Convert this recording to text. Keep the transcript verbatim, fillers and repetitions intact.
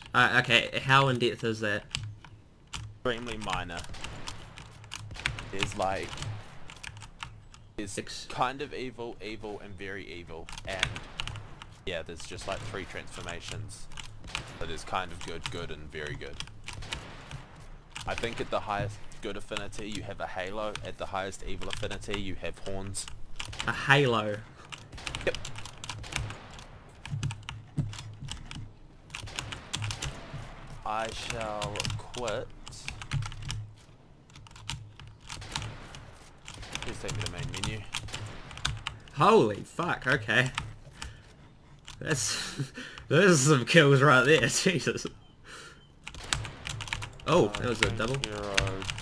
Uh, okay, how in depth is that? Extremely minor. There's like... There's Six. kind of evil, evil, and very evil. And yeah, there's just like three transformations. So there's kind of good, good, and very good. I think at the highest good affinity you have a halo. At the highest evil affinity you have horns. A halo. Yep. I shall quit. Please take me to main menu. Holy fuck, okay. That's... those are some kills right there, Jesus. Oh, that was a double. Hero.